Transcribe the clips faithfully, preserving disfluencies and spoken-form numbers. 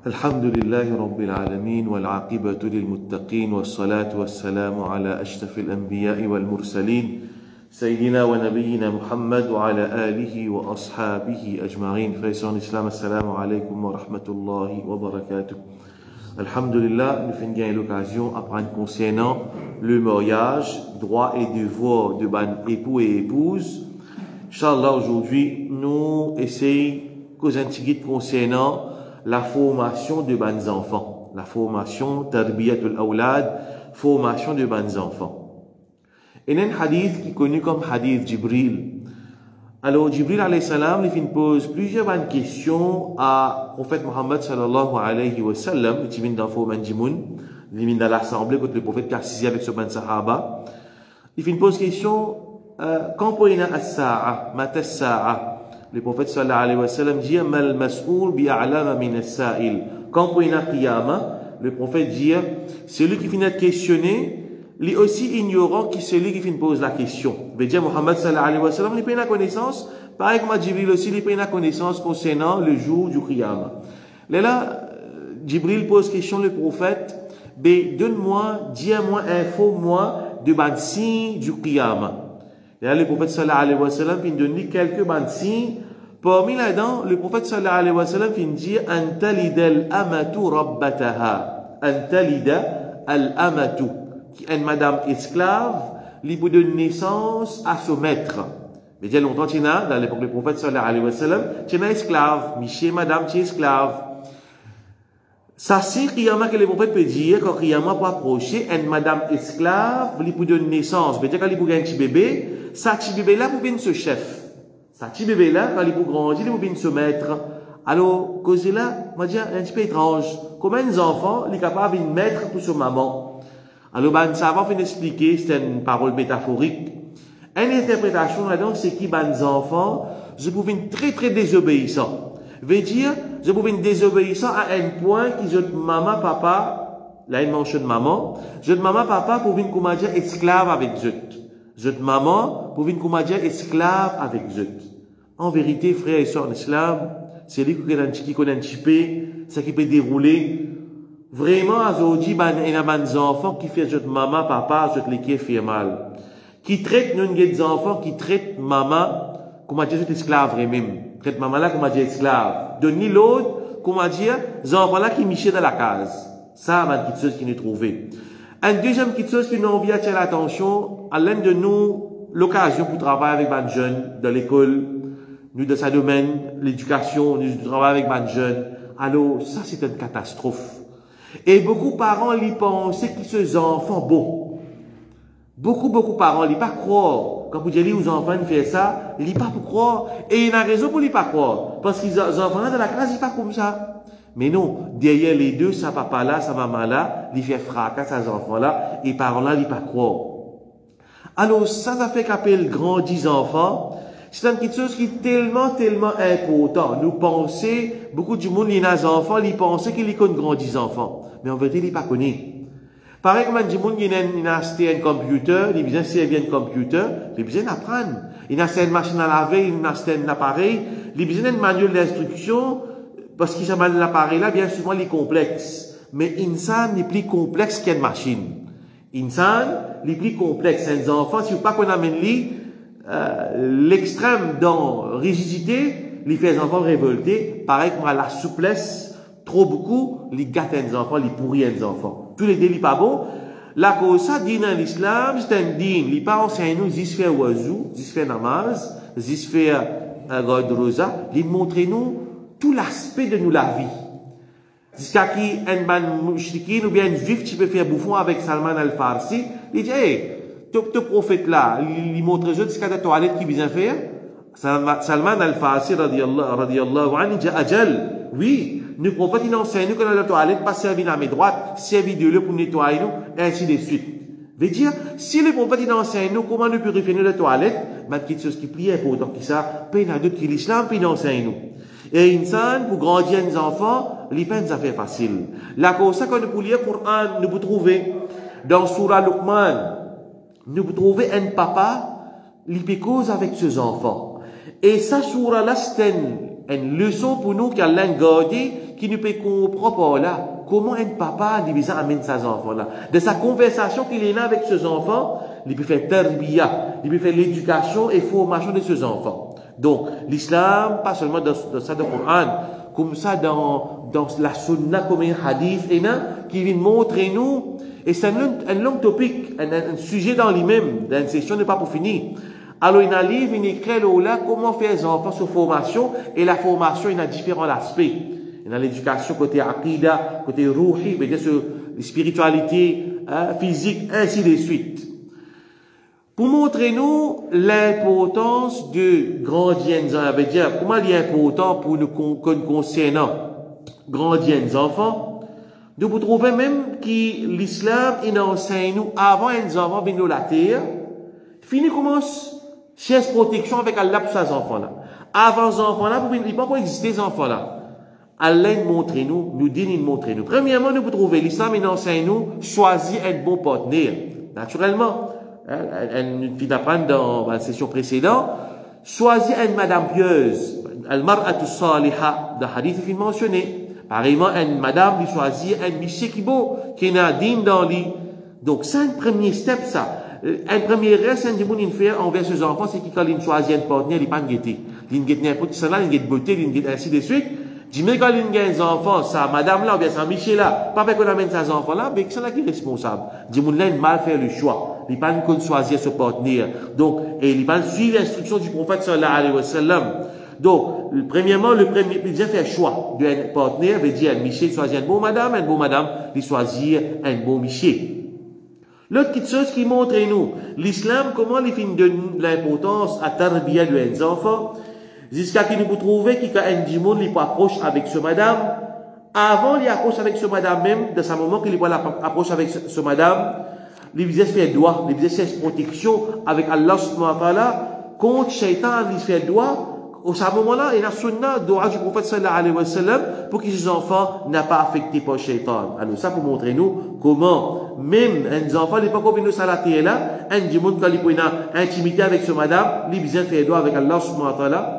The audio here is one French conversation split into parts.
الحمد لله رب العالمين والعاقبة للمتقين والصلاة والسلام على أشرف الأنبياء والمرسلين سيدنا ونبينا محمد وعلى آله وأصحابه أجمعين. Frères et sœurs en islam, assalamu alaikum wa rahmatullahi wa barakatuh. Alhamdulillah, nous finissons l'occasion à prendre concernant le mariage, droit et devoir de ban époux et épouse. Inch'Allah, aujourd'hui, nous essayons causer un petit guide concernant la formation de bons enfants, la formation tarbiyatul awlad, formation de bons enfants. Il y a un hadith qui est connu comme hadith Jibril. Alors Jibril alayhi salam, il pose plusieurs bonnes questions à prophète Muhammad sallallahu alayhi wa sallam, qui vient dans Fouman Jimoun, il vient dans l'assemblée quand le prophèt qui a assisté avec ce bon sahaba. Il pose question quand pour y a as-sa'a, mata as-sa'a. Le prophète sallallahu alayhi wa sallam dit mal mas'oul bi'a'lama min as-sa'il. Quand pour une qiyama, le prophète dit celui qui finit de questionner, lui aussi ignorant que celui qui finit de poser la question. Veut dire Muhammad sallallahu alayhi wa sallam, il prend la connaissance, pareil que Jibril aussi, il prend la connaissance concernant le jour du qiyama. Là, là, Jibril pose question le prophète, ben donne-moi, dis-moi, info-moi de ban signe du qiyama. Et là, le prophète sallallahu alayhi wa sallam il donne quelques bandes signes. Parmi là-dedans, le prophète sallallahu alayhi wa sallam il dit Antalida al-amatu rabbataha. Antalida al-amatu. Qui est une madame esclave, qui peut donner naissance à son maître. Mais il y a longtemps, tu as, dans l'époque du prophète sallallahu alayhi wa sallam, tu es esclave. Miché, madame, tu es esclave. Ça, c'est Qiyama que le prophète peut dire, quand Qiyama peut approcher, une madame esclave, qui peut donner naissance. Mais quand il peut gagner un petit bébé, ça petit bébé là pour venir ce chef. Ça petit bébé là, quand il peut grandir, il peut venir se mettre. Alors, cause là, moi, je dis, un petit peu étrange. Comment les enfants, ils sont capables de mettre pour sa maman? Alors, ben, ça va finir expliquer, c'est une parole métaphorique. Une interprétation là-dedans, c'est qui, ben, les enfants, je peux venir très, très désobéissant. Veut dire, je peux venir désobéissant à un point qui, je maman, papa, là, une mention de maman, je maman, papa, pour venir, comment dire, esclave avec eux. Je de maman, pour venir comme dire esclave avec eux. En vérité, frères et sœurs en islam, c'est lui qui connaît un petit peu, ça qui peut dérouler. Vraiment, aujourd'hui, il y a des enfants qui font je de maman, papa, je de qui fait mal. Qui traitent nous des enfants qui traitent maman, comment dire, esclave même. Traite maman là, comment dire, esclave. De ni l'autre, comment dire, les enfants là qui michent dans la case. Ça, c'est une petite chose qui nous trouvée. Une deuxième petite chose qui nous envie d'attirer l'attention, à l'un de nous, l'occasion pour travailler avec des jeunes dans l'école, nous dans sa domaine, l'éducation, nous travaillons avec des jeunes. Alors, ça c'est une catastrophe. Et beaucoup de parents, ils pensent que ces enfants, bon. Beaucoup, beaucoup de parents, ils ne pas croire. Quand vous dites aux enfants de faire ça, ils ne pas pour croire. Et il y a une raison pour ne pas croire. Parce que les enfants dans la classe, ils ne pas comme ça. Mais non, derrière les deux, sa papa là, sa maman là, il fait fracas à ces enfants-là, et parents là, ils pas croire. Alors, ça, ça fait qu'appelle grandis enfants, c'est une petite chose qui est tellement, tellement important. Nous pensons, beaucoup de monde, il y a des enfants, ils pensent qu'ils connaissent grandis enfants. Mais en vérité, ils ne pas connaissent. Pareil comme du monde, il y a acheté un computer, il a besoin de servir un computer, il a besoin d'apprendre. Il a acheté une machine à laver, il a acheté un appareil, il a besoin d'un manuel d'instruction, parce qu'il s'appelle l'appareil là, bien souvent, il est complexe. Mais insan est plus complexe qu'une machine. Insan est plus complexe. Un enfant, si vous pas qu'on amène lui, euh, l'extrême dans rigidité, il fait les enfants révoltés. Pareil comme à la souplesse, trop beaucoup, il gâte les enfants, il pourrit les enfants. Tous les délits pas bons. La cause ça, dit dans l'islam, c'est un din. Il pas enseigne nous, zis fait oiseau, zis fait namaz, zis fait godrosa. Il montre nous tout l'aspect de nous la vie. Jusqu'à qui un ban mouchrikin ou bien un juif qui peut faire bouffon avec Salman al-Farsi, il dit, hey, ce prophète là, il montre juste jusqu'à la toilette qui vient faire. Salman al-Farsi, radiyallahu anhu, il dit, ajal, oui, nous prophètes, il enseigne nous que dans la toilette, pas servir à mes droites, servir de l'eau pour nettoyer nous, et ainsi de suite. Veut dire, si le prophète, il enseigne nous comment nous purifier la toilette, ma petite chose qui prie important qui ça, peine à d'autres qui l'islam, puis il enseigne nous. Et insan, pour grandir les enfants, les peines, ça fait facile. La cause, ça, quand nous pouvons lire le Coran, nous pouvons trouver, dans Surah Luqman, nous pouvons trouver un papa, qui cause avec ses enfants. Et ça, Surah là, c'est une une leçon pour nous qu'Allah gardé, qui nous peut comprendre là. Comment un papa, il amène ses enfants là. De sa conversation qu'il est là avec ses enfants, il peut faire tarbiya, il peut faire l'éducation et formation de ses enfants. Donc, l'islam, pas seulement dans, dans ça, dans le Coran, comme ça, dans, dans la sunna, comme un hadith, et là, qui vient montrer nous, et c'est un, un long topic, un, un, un sujet dans lui-même, dans une session n'est pas pour finir. Alors, il y a un livre, il écrit là, comment faire les enfants sur formation, et la formation, il y a différents aspects. Il y a l'éducation côté aqida, côté ruhi, bien sûr, spiritualité, hein, physique, ainsi de suite. Pour montrer nous l'importance de grandir, ça veut dire, comment il est important pour nous concernant grandir les enfants, nous vous trouvez même que l'islam, il enseigne nous, avant les enfants viennent de la terre, fini commence, cherche protection avec Allah pour ces enfants-là. Avant ces enfants-là, il ne peut pas exister ces enfants-là. Allah montre nous, nous dit, il montre nous. Premièrement, nous vous trouvez, l'islam, il enseigne nous, choisir un bon partenaire. Naturellement, une fille d'apprendre dans la session précédente, choisir une madame pieuse. Al-mar'atu saliha, dans le hadith, il est mentionné. Pareillement, une madame, il choisit un monsieur qui est beau, qui est nadine dans lui. Donc, c'est un premier step, ça. Un premier reste, un démon, il fait envers ses enfants, c'est qu'il, quand il choisit un partenaire, il n'est pas guetté. Il guette n'importe qui, là, il guette beauté, il guette ainsi de suite. Dis, mais quand il y a des enfants, ça, madame là, ou bien ça, Michel là, pas parce qu'on amène ses enfants là, mais c'est là qui est responsable. Dis, mon là, il mal faire le choix. Il pas qu'on choisir ce partenaire. Donc, et il pas suivre l'instruction du prophète sallallahu alayhi wa sallam. Donc, premièrement, le premier, il vient faire choix d'un partenaire, veut dire, Michel choisit un bon madame, un bon madame, il choisit un bon Michel. L'autre petite chose qui montre nous, l'islam, comment il fait de l'importance à tarbiya de enfants, jusqu'à qu'il nous trouve qu'il y a un démon qui approche avec ce madame. Avant, il approche avec ce madame même, de ce moment qu'il approche avec ce, ce madame, il visait faire droit, il visait faire protection avec Allah subhanahu wa ta'ala, contre Shaitan, il fait droit. Au ce moment-là, il y a la sunna, droit du prophète sallallahu alayhi wa sallam, pour que ses enfants n'aient pas affecté par Shaitan. Alors ça, pour montrer nous comment, même un enfant, il n'est pas comme une salaté là, un démon, quand il peut intimité avec ce madame, il visait faire droit avec Allah subhanahu wa ta'ala,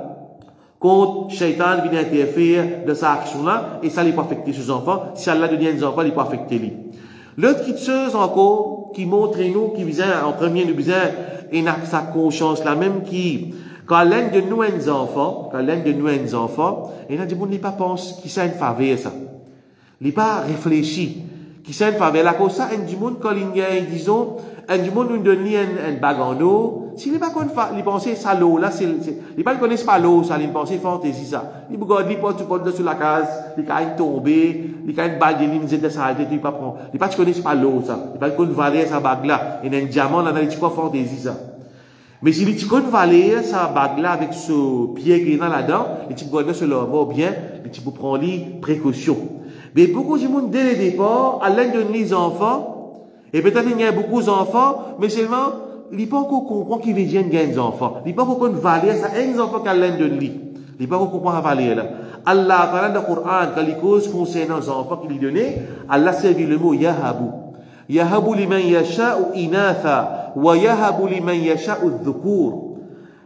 quand Shaitan vient interférer de sa action-là, et ça n'est pas affecté ses enfants. Si Allah donne des enfants, il n'est pas affecté lui. L'autre petite chose encore, qui montre nous, qui vient, en premier, nous vient, et a sa conscience là même, qui, quand l'un de nous est enfant, quand l'un de nous est enfant, et là, du monde, il pas pense, qui s'est une faveur, ça. Il pas réfléchi, qui s'est une faveur. Là, comme ça, un du monde, quand il y a, disons, un du monde nous donne un, un bag en eau, s'il n'est pas qu'on fa, il pense ça l'eau, là, c'est, il pas connaît pas l'eau, ça, il pense fantaisie, ça. Il regarde, il porte, tu portes sur la case, il a tomber, il a une balle de ligne, de ça, il pas prend, il pas connaît pas l'eau, ça. Il pas qu'on valait sa bague là, il y a un diamant là, il dit quoi fantaisie, ça. Mais si il qu'on valait sa bague là avec ce pied qui est là-dedans, il dit qu'on se le bien, il dit pour prendre les précautions. Mais beaucoup de monde, dès le départ, à l'aide de les enfants, et peut-être il y a beaucoup d'enfants, mais seulement, il n'est pas encore comprendre qu'il veut dire des enfants. Il n'est pas encore qu'on valait ça, un enfant qu'à l'aide de lui. Il n'est pas encore comprendre la valeur là. Allah, dans le Coran, quand il cause concernant les enfants qu'il lui donnait, Allah servi le mot Yahabu. Yahabu liman yasha'u inatha, wa yahabu liman yasha'u dhukur.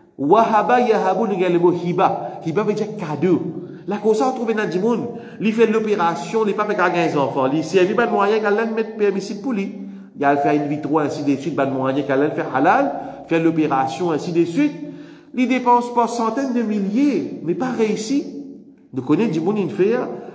Wahaba yahabu, il y a le mot hiba. Hiba veut dire cadeau. La cause, on trouve dans le monde, il fait l'opération, il n'est pas fait qu'à des enfants. Il servi pas de moyen qu'Allah mette permissible pour lui. Il a fait une vitro, ainsi de suite, pas de moyen qu'Allah fait halal, faire l'opération, ainsi de suite. Il dépense pas centaines de milliers, mais pas réussi. Nous connaissons du monde, il fait,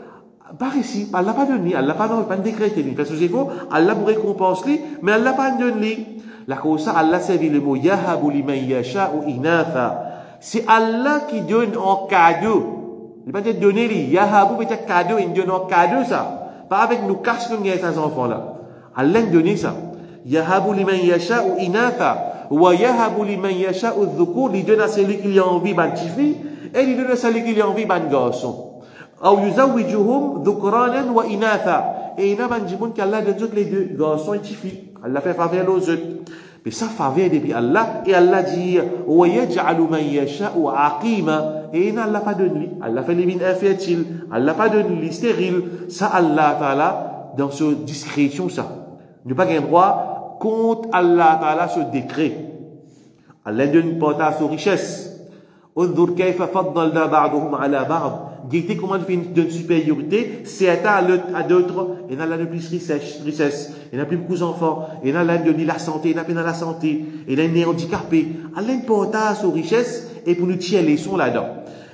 pas réussi. Allah pas donné, Allah pas donné, pas décrété. Il fait ce qu'il faut, Allah pour récompenser lui, mais Allah pas donné. La cause, Allah servi le mot Yahabu liman yasha'u inatha. C'est Allah qui donne en cadeau. Il va dire donner lui. Yahabu veut dire cadeau, il donne en cadeau ça. Pas avec nous casse nous ces enfants-là. Allah donne ça. Yahabu liman yasha'u inatha. Wa yahabu liman yasha'u dhukur. Il donne à celui qui a envie ban fille et il donne à celui qui a envie ban garçon. Ou yuzawijuhum dhukranan wa inatha. Et il y a un jibun qu'Allah donne les deux, garçons et filles. Allah fait faveur aux autres. Mais ça faveur depuis Allah. Et Allah dit, wa yaj'alu man yasha'u aqima. Et il n'a pas donné. Allah fait les mines infertiles. Allah pas donné les stériles. Ça, Allah Ta'ala, dans ce discrétion, ça. Nous pas qu'un droit contre Allah Ta'ala ce décret. Allah donne porte à sa richesse. Unzur kayfa faddalna ba'dahum ala ba'd. Guettez comment il fait une supériorité, c'est à d'autres. Il y en a là de plus richesse, il y en a plus beaucoup d'enfants, il y en a là de la santé, il y en a plus dans la santé, il y en a des handicapés. Allah l'importance aux richesses et pour nous tirer les sons là-dedans.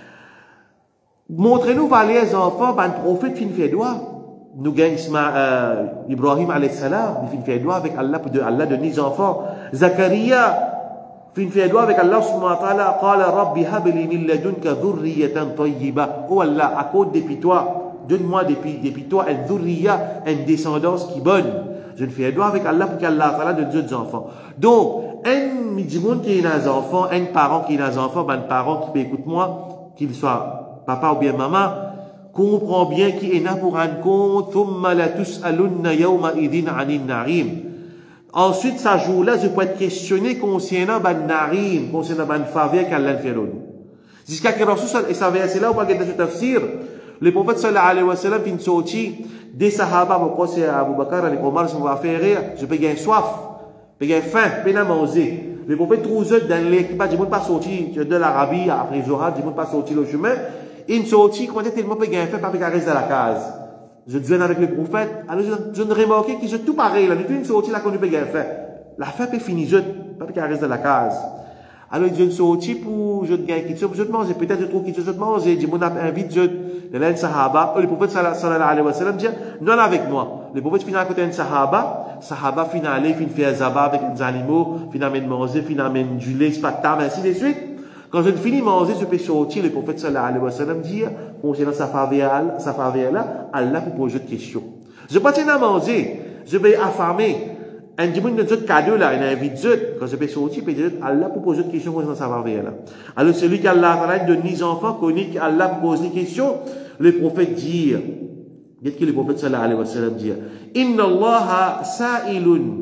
Montrez-nous par les enfants, ben, le prophète fin fait doigt. Nous gagnons euh, Ibrahim alayhi salam, il fin fait doigt avec Allah pour de Allah donner des enfants. Zakaria, fin fait doigt avec Allah subhanahu wa ta'ala, qala rabbi habli min ladunka dhurriyatan tayyiba. Oh Allah, accorde depuis toi, donne-moi depuis, depuis toi une dhurriya, une descendance qui est bonne. Je ne fais doigt avec Allah pour qu'Allah ta'ala donne des enfants. Donc, un midjimoun qui est un enfant, un parent qui est un enfant, ben, un parent qui peut écouter moi, qu'il soit papa ou bien maman, comprend bien qui est là pour rendre compte, thumma la tus'alunna yawma idin anin na'im. Ensuite, ce jour-là, je peux être questionné concernant ban narim, concernant ban faveur qu'Allah fait nous. Jusqu'à que Rasul, et ça c'est là où on va regarder ce tafsir, le prophète sallallahu alayhi wa sallam, fin sorti, des sahaba, pourquoi c'est Abu Bakr, et Omar, je vais faire rire, je peux gagner soif, je peux gagner faim, je peux manger. Le prophète trouve dans l'équipage, je ne peux pas sortir de l'Arabie après Zohar, je ne peux pas sortir le chemin. Il sortit, quand il était tellement bien fait, pas reste dans la case. Je disais avec le prophète, alors je, je ne remarquais qu'ils sont tout pareil, là, depuis une sortie, là, qu'on lui bien fait. La fête est finie, je, pas qu'il reste dans la case. Alors, je ne sortis pour, je ne gagne qui je te mange, peut-être je trouve qui je te mange, je dis, mon invite, je, de l'un sahaba, le prophète sallallahu alayhi wa sallam dit, non avec moi. Le prophète finit à côté d'un sahaba, sahaba finit à aller, finit faire zaba avec des animaux, finit à manger, finit à du lait, spectacle, ainsi de suite. Quand je finis de manger, je peux sortir, le prophète sallallahu alayhi wa sallam dit, concernant sa faveur, sa faveur là, Allah pour poser des questions. Je peux pas à manger, je vais affamer. Un dimanche de notre cadeau là, il a invité quand je peux sortir, je peux dire, Allah pour poser des questions concernant sa faveur là. Alors celui qui Allah a donné des enfants, connaît qu'Allah pose des questions, le prophète dit, qu'est-ce que le prophète sallallahu alayhi wa sallam dit? Inna Allah sa'ilun.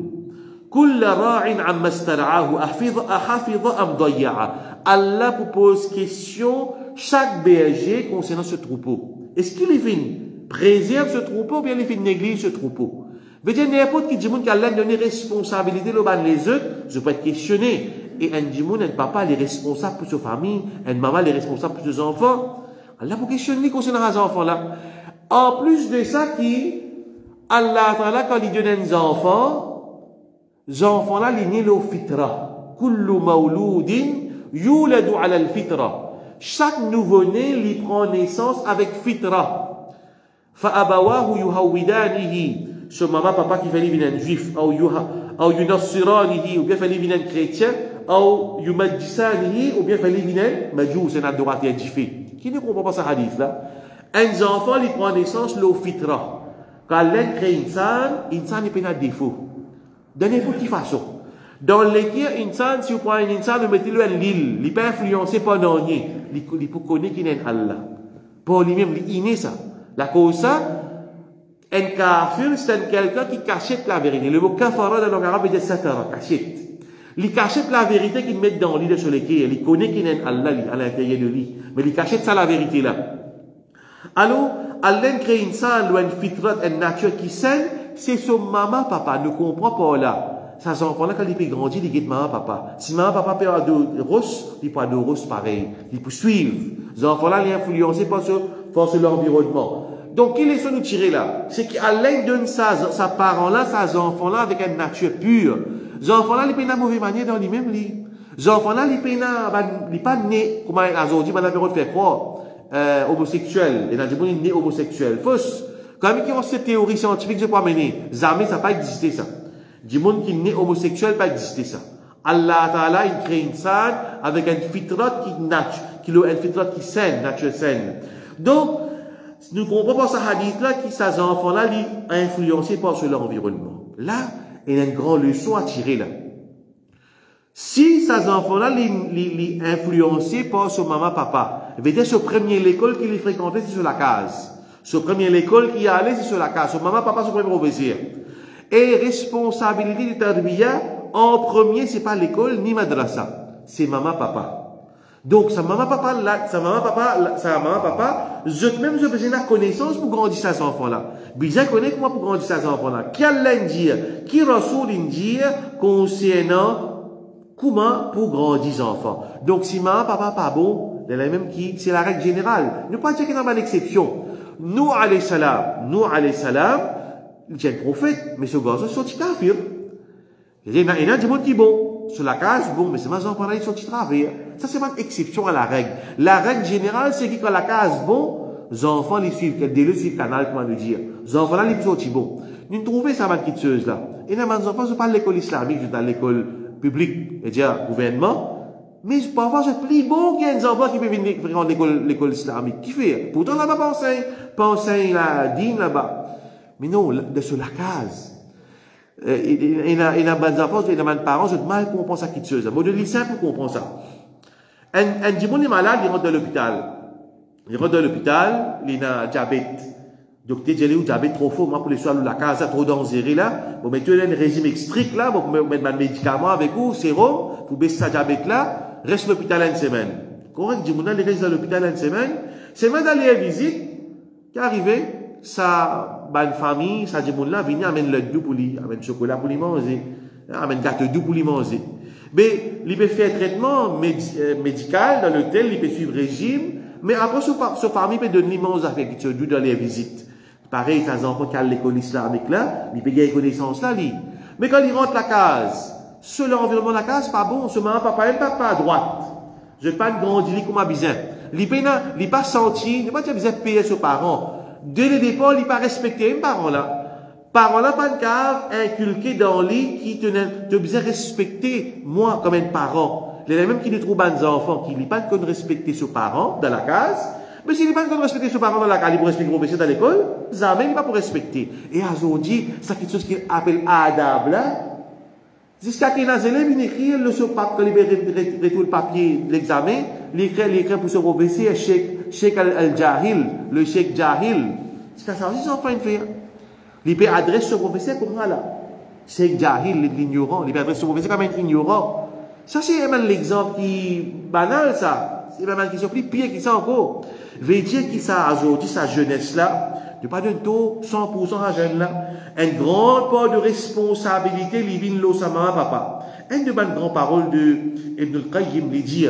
كل راع عما استرعاه أحفظ أحفظ أم ضيع. Allah pose question chaque berger concernant ce troupeau. Est-ce qu'il est venu préserve ce troupeau ou bien il est venu néglige ce troupeau? Veut dire n'importe qui dit qu'Allah donne responsabilité le ban les autres, je peux être questionné. Et un dimoun, un papa, il est responsable pour sa famille, un maman, il est responsable pour ses enfants. Allah pour questionner concernant ces enfants-là. En plus de ça, qui Allah quand il donne des enfants, les enfants-là, ils nient le fitra. Kullu mawloudin yuladu ala al-fitra. Chaque nouveau-né, il prend naissance avec fitra. Fa'abawahu yuhawidanihi. Ce maman, papa qui fait lui un juif, ou yunassiranihi, ou bien fait lui un chrétien, ou yumaddisanihi, ou bien fait lui un majous, c'est un droit et un jiffé. Qui ne comprend pas ce hadith-là? Un enfant, il prend naissance le fitra. Quand l'un crée une salle, une salle n'est pas un défaut. De n'importe quelle façon. Dans l'équipe, insan, si vous prenez un insan, vous mettez-le à l'île. Il peut influencer pas dans rien. Il peut connaître qu'il est Allah. Pour lui-même, il est ça. La cause ça, un kafir, c'est quelqu'un qui cachette la vérité. Le mot kafara dans le langue arabe veut dire satara, cachette. Il cachette la vérité qu'il met dans l'île sur lequel il connaît qu'il est Allah à l'intérieur de lui. Mais il cachette ça la vérité là. Alors, Allah crée une salle ou une fitrat, une nature qui saine, c'est son maman, papa, ne comprend pas là. Ces enfants-là, quand ils peuvent grandir, ils guettent maman, papa. Si maman, papa peut avoir de rosses, ils peuvent avoir de rosses pareil. Ils peuvent suivre. Les enfants-là, ils sont influencés par ce, par l'environnement. Donc, quelle est ce nous tirer là? C'est qu'Allah donne sa, sa parent-là, ses enfants-là, avec une nature pure. Les enfants-là, ils peuvent avoir de mauvaise manière dans les mêmes lits. Les enfants-là, ils peuvent avoir, pas nés, comment ils ont dit, on a le faire croire, euh, homosexuel. Et dans le né homosexuel. Fausse. Quand même, qui ont cette théorie scientifique, je peux amener. Jamais, ça n'a pas existé, ça. Du monde qui n'est homosexuel, pas existé, ça. Allah Ta'ala, il crée une salle avec une fitrat qui nature, qui une fitrat qui saine, nature saine. Donc, nous ne comprenons pas ce hadith-là, qui, ces enfants-là, ils sont influencés par l'environnement. Là, il y a une grande leçon à tirer, là. Si ces enfants-là, ils sont influencés par ce maman, papa, veut dire, ce premier l'école qu'il fréquentait, c'est sur la case. Ce premier l'école qui est allé, c'est sur la case. Ce maman, papa, c'est le premier professeur. Et responsabilité du tarbiya, en premier, c'est pas l'école ni madrasa. C'est maman, papa. Donc, sa maman, papa, là, sa maman, papa, sa maman, papa, je, même je besoin de la connaissance pour grandir ces enfants-là. Bien connaître comment pour grandir ces enfants-là. Qui Allah dire, qui Rasoul dire concernant comment pour grandir les enfants. Donc, si maman, papa, pas bon, Il y en a même qui, c'est la règle générale. Ne pas dire qu'il y a une exception. Nous, alayhi salam, nous, alayhi salam, il y a un prophète, mais ce garçon, c'est un kafir. Il y a des gens qui bon, sur la case, bon, mais c'est ma enfant, ils sont travers. Ça, c'est pas une exception à la règle. La règle générale, c'est que quand la case, bon, les enfants, les suivent, dès le suivent canal, comment le dire. Les enfants, là, ils sont bons. Nous trouvons ça, ma quitteuse, là. Et là, les enfants, je parle de l'école islamique, je dans l'école publique, c'est-à-dire gouvernement. Mais parfois, c'est plus bon qu'il y ait des enfants qui peuvent venir fréquenter l'école, l'école islamique. Qui fait? Pourtant, là-bas, pas enseigne, pas enseigne la dîme, là-bas. Mais non, de sur la case. Euh, il y a, il y a des enfants, il y a des parents, c'est mal qu'on pense à quitteuse. Bon, de lycée, pour qu'on pense ça. Un, un dimon est malade, il rentre dans l'hôpital. Il rentre dans l'hôpital, il a diabète. Docteur dit, il diabète trop fort, moi, pour les soins de la case, trop dangereux, là. Bon, mais tu as un régime strict, là, bon, pour mettre un médicament avec vous, sérum, pour baisser sa diabète, là, reste à l'hôpital une semaine. Correct, dimon, il reste dans l'hôpital une semaine. C'est même d'aller à visite, qui est arrivé, sa bonne famille, sa dimon, là, vient, amène le doux pour lui, amène chocolat pour lui manger, amène gâteau doux pour lui manger. Mais, il peut faire traitement médical dans l'hôtel, il peut suivre régime, mais après, ce famille peut donner l'immense affaire qui se doux dans les visites. Pareil, ces enfants qui ont l'école islamique là, ils peuvent gagner connaissance là, lui. Mais quand ils rentrent la case, sur l'environnement de la case, pas bon, ce maman, papa, même papa à droite. Je pas une grande idée comme un bizarre. Il n'est pas senti, il n'est pas besoin de payer ses parents. Dès le départ, il n'est pas respecté, même parents là. Parents là, pas de cave, inculqué dans lui, qui te, te besoin respecter, moi, comme un parent. Il y en a même qui ne trouvent pas des enfants, qui n'ont pas de respecter ses parents dans la case. Mais s'il n'est pas de respecter ses parents dans la case, il peut respecter le professeur dans l'école, jamais il n'est pas pour respecter. Et aujourd'hui, c'est quelque chose qu'il appelle adab là. Jusqu'à qu'il y a des élèves, il écrit le pape, quand il retrouve le papier de l'examen, il écrit, il écrit pour ce professeur, Cheikh Al-Jahil, le Cheikh Jahil. Jusqu'à ça aussi, c'est enfin une fait. Il peut adresser ce professeur comme ça là. Cheikh Jahil, l'ignorant, il peut adresser ce professeur comme un ignorant. Ça, c'est même l'exemple qui banal, ça. C'est même une question plus pire qui ça encore. Veut dire qu'il ça, aujourd'hui, sa jeunesse-là, de pas de taux, cent pour cent à jeune là, une grande part de responsabilité, il vient là, sa maman, papa. Une de bonnes grandes paroles de Ibn al-Qayyim, il dit,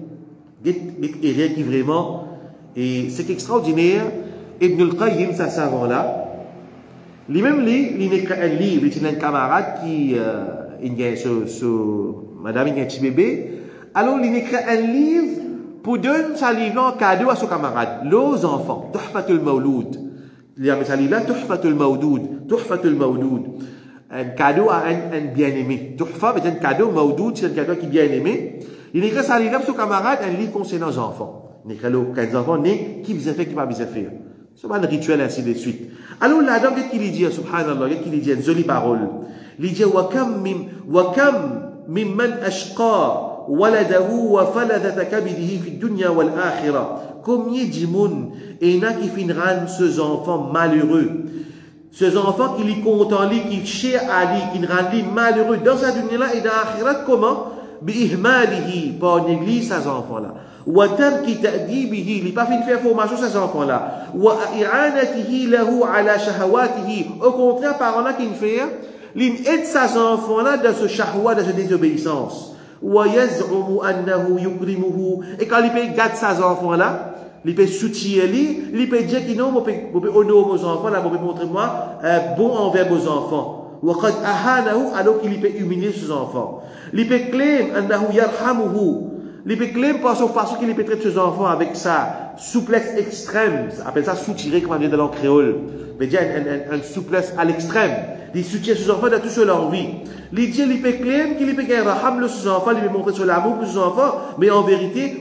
et qui vraiment, et c'est extraordinaire, Ibn al-Qayyim, ça savant-là, lui-même, lui, il écrit un livre, il a un camarade qui, euh, il y a ce, ce, madame, il y a un petit bébé, alors il écrit un livre pour donner sa livre en cadeau à son camarade, aux enfants, Tuhfatul Mawloud. Il y a un livre là, Tuhfatul Mawloud, Tuhfatul Mawloud. Un cadeau à un, un bien-aimé. Tuhfa, c'est un cadeau, Mawloud, c'est un cadeau qui est bien-aimé. Il écrit sa livre pour son camarade, un livre concernant les enfants. Il écrit là, quand les enfants nés, qui vous a fait, qui va vous a fait. C'est pas un rituel ainsi de suite. Alors là-dedans, qu'est-ce qu'il dit, subhanallah, qu'est-ce qu'il dit, une jolie parole. Il dit, wa kam mim, wa kam mimman ashqa, ولده وفلذة كبده في الدنيا والآخرة. Combien de monde et n'a qui finiront ces enfants malheureux, ces enfants qui les content, qui cherchent à lui, qui rendent malheureux dans sa dunya là et dans l'akhirat, comment? بإهماله, par néglige ces enfants là. وترك تأديبه, il pas fait faire formation ces enfants là. وإعانته له على شهواته, au contraire par là qu'il fait, il aide ces enfants là dans ce shahwa, dans cette désobéissance. ويزعم أنه يكرمه, et quand il peut garder ses enfants là, il peut soutenir lui, il peut dire qu'il non, je peux honorer mes enfants là, je peux montrer moi bon envers mes enfants. وقد أهانه, alors qu'il peut humilier ses enfants. Il peut claim أنه يرحمه, il peut claim par son façon qu'il peut traiter ses enfants avec sa souplesse extrême, on appelle ça soutirer comme on dit dans le créole, mais dire une souplesse à l'extrême. Il soutient ses enfants dans toute leur vie. Il dit, il peut claim qu'il peut gagner raham ses enfants, il peut montrer sur l'amour pour ses enfants, mais en vérité,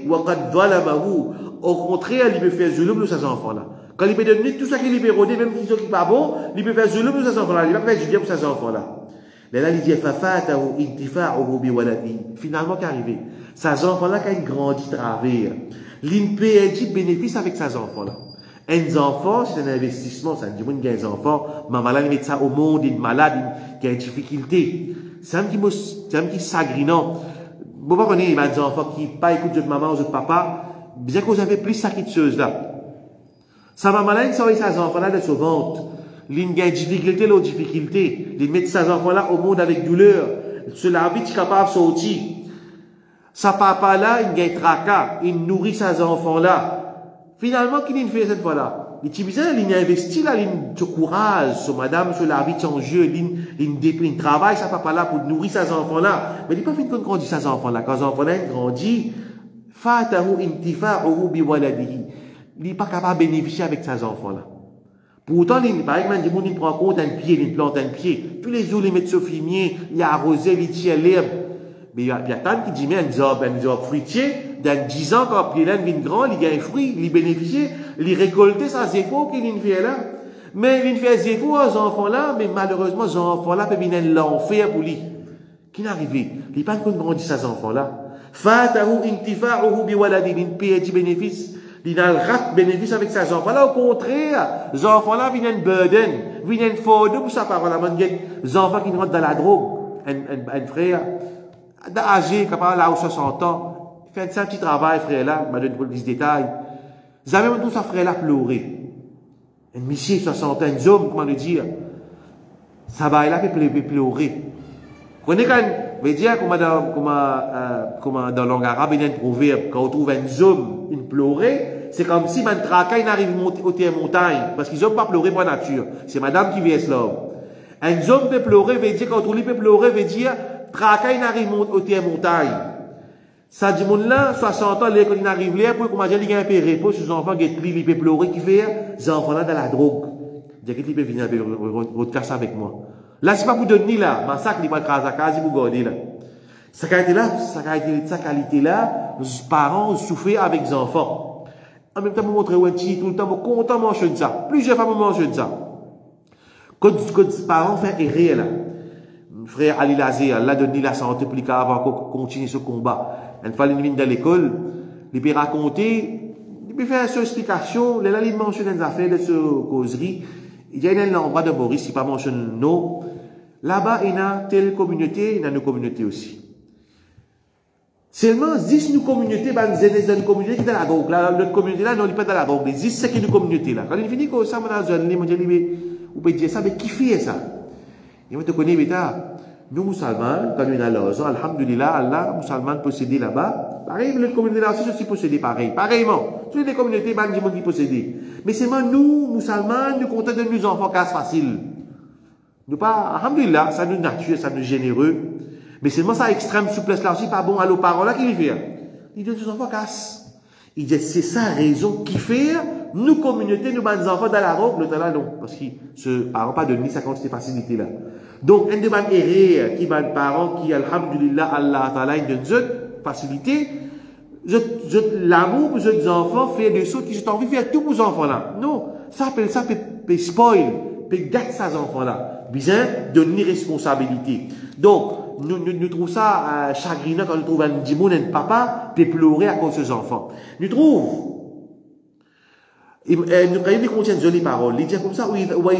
au contraire, il peut faire zulum de ses enfants là. Quand il peut donner tout ça qu'il peut rôder, même s'ils sont pas bons, il peut faire zulum de ses enfants là, il va faire du bien pour ses enfants là. Mais là, il dit, fafatahu intifa'uhu biwaladi. Finalement, qu'est arrivé? Ces enfants là, quand ils grandissent travers, il peut être bénéfice avec ces enfants là. Un enfant, c'est un investissement, ça dit, il y a un enfant, maman là, il met ça au monde, il est malade, il y a une difficulté. C'est un qui, c'est un qui s'agrinant. Bon, pas qu'on est, il y a des enfants qui pas écoutent de maman ou de papa, bien que vous avez plus ça qui de choses là. Sa maman là, il sort ses enfants là de son ventre. Il y a une difficulté, l'autre difficulté. Il met ses enfants là au monde avec douleur. Cela vite capable de sortir. Sa papa là, il gagne tracas, il nourrit ses enfants là. Finalement, qu'il il fait cette fois-là? Il dit bien, il investit là, il se courage, sur madame, sur la vie, en jeu, il, il, il travaille, sa papa là, pour nourrir ses enfants là. Mais il n'est pas fait qu'on grandit ses enfants là. Quand les enfants là, ils grandissent, fatahu intifa'uhu biwaladihi. Il n'est pas capable de bénéficier avec ses enfants là. Pourtant, il, par exemple, il prend compte un pied, il plante un pied. Tous les jours, il met ce fumier, il arrose, il tire l'herbe. Mais il y a, il y a tant qui dit, mais un job, un job fruitier, dans dix ans, quand il vient grand, il gagne un fruit, il bénéficie, il récolte sa zéphore qu'il fait là. Mais il fait zéphore aux enfants là, mais malheureusement, les enfants là peuvent venir l'enfer pour lui. Qui n'arrive? Il n'est pas qu'on grandit ces enfants là. Fatahu intifa'uhu biwaladi, il paye du bénéfice. Il a le rat bénéfice avec ses enfants là. Au contraire, les enfants là viennent burden, viennent fardeau pour sa parole. Les enfants qui rentrent dans la drogue, un, un, un frère, âgé, capable là, aux soixante ans, fait un petit travail, frère là, m'a donné des détails. Vous avez même tout ça, frère là, pleurer. Un monsieur, soixante ans, un homme, comment le dire, ça va là, peut pleurer. Vous connaissez quand même, veut dire, comment dans, comment, euh, comment dans la langue arabe, il y a un proverbe, quand on trouve un homme, il pleurer, c'est comme si man traka, il arrive au terre montagne, parce qu'ils n'ont pas pleuré par nature. C'est madame qui vient cela. Un homme peut pleurer, veut dire, quand on peut pleurer, veut dire, traka, il arrive au terre montagne. Ça dit, mon là, soixante ans, quand il arrive là, pour comment dire, il y a un peu de repos, ses enfants, il peut pleurer, qui fait, les enfants là, dans la drogue. Il dit qu'il peut venir recasser avec moi. Là, c'est pas pour donner là, massacre, il va craser à case, pour garder là. Sa qualité là, sa qualité, sa qualité là, les parents souffrent avec les enfants. En même temps, vous montrez un petit, tout le temps, vous content de manger de ça. Plusieurs fois, vous mangez de ça. Quand, quand les parents font errer là, frère Ali Lazé, Allah donne la santé pour avant qu'on continue ce combat. Une fois, il vient dans l'école, il peut raconter, il peut faire une explication, il a mentionné des affaires de ce causerie. Il y a un endroit de Boris, il pas mentionné non. Là-bas, il y a telle communauté, il y a une communauté aussi. Seulement, dix nous communautés, ben, c'est une communauté qui est dans la drogue. Là, notre communauté là, non, il n'est pas dans la drogue. Les dix, c'est une communauté là. Quand il finit comme ça, on a un jeune, on dit, vous pouvez dire ça, mais qui fait ça? Et on te connaît, bêta. Nous, musulmans, quand on a l'argent, alhamdulillah, Allah, musulmans possédés là-bas. Pareil, notre communauté là aussi, je suis possédé pareil. Pareillement. Toutes les communautés, ben, j'ai qui possédé. Mais c'est moi, nous, musulmans, nous comptons de nos enfants casse facile. Nous pas, alhamdulillah, ça nous nature, ça nous généreux. Mais c'est moi, ça extrême souplesse là aussi, pas bon à nos parents là qui les fait. Il dit, nos enfants casse. Il dit, c'est ça la raison qui fait, nous, communauté, nous, nos enfants dans la robe, le temps là, non. Parce qu'ils se parents pas de ni ça compte ces facilités là. Donc, un de mes erreurs, qui m'a parents qui, alhamdulillah, Allah ta'ala, une de facilité, l'amour pour les enfants fait des choses qui sont envie de faire tout pour les enfants là. Non. Ça appelle ça, peut spoil, peut gâter ces enfants là. Bien, donner responsabilité. Donc, nous, nous, nous trouvons ça euh, chagrinant quand nous trouvons un dimoun, un papa, peut pleurer à cause de ses enfants. Nous trouvons, nous contient de jolies paroles. Il dit comme ça,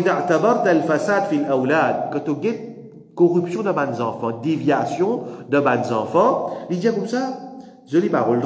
quand tu as corruption de bons enfants, déviation de bons enfants, il dit comme ça, jolie parole.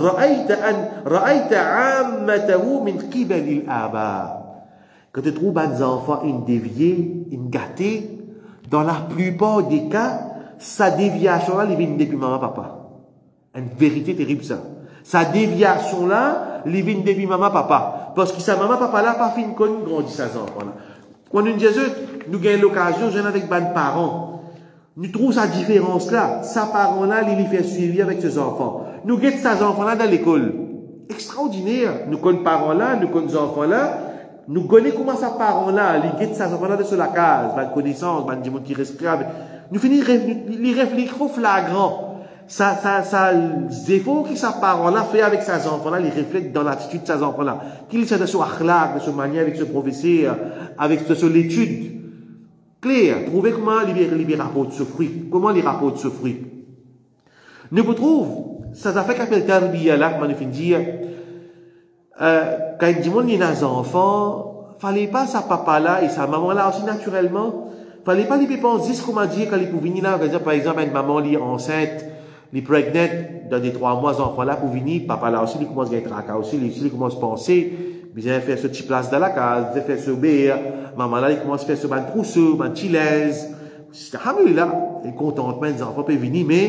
Quand tu trouves bons enfants, une déviée, une gâtée, dans la plupart des cas, sa déviation-là, elle vient depuis maman, papa. Une vérité terrible, ça. Sa déviation-là, elle vient depuis maman, papa. Parce que sa maman, papa, là, pas fin qu'on grandit ses enfants-là. Quand nous disons, nous gagnons l'occasion, je avec mes parents. Nous trouvons sa différence-là. Sa parent-là, il fait suivi avec ses enfants. Nous gagnons ses enfants-là dans l'école. Extraordinaire. Nous connaissons parents-là, nous connaissons enfants-là. Nous connaissons comment sa parent-là, il gagne ses enfants-là sur la case, ma connaissance, ma dit qui respire. Nous finissons, les réfléchir trop flagrant. Ça, ça, ça, les efforts que sa parent-là fait avec ses enfants-là, les reflètent dans l'attitude de ses enfants-là. Qu'il soit de son akhlaq, de son manière avec ce professeur, avec ce, l'étude. Claire, trouvez comment il rapporte ce fruit. Comment il rapporte ce fruit. Nous retrouvons, ça a fait qu'appelle Tarbiya là, comment nous dire, euh, quand il dit, il y a des enfants, fallait pas sa papa là et sa maman là aussi naturellement, fallait pas les penser comment dire quand ils pouvaient venir là, par exemple, une maman qui est enceinte, les pregnant dans des trois mois, enfants là, pour venir, papa là aussi, il commence à être tracas aussi, il commence à penser, bien faire ce petit place dans la case, il faire ce béa, maman là, il commence à faire ce ban trousseau, ban chilaise, alhamdulillah, le contentement des enfants peut venir, mais,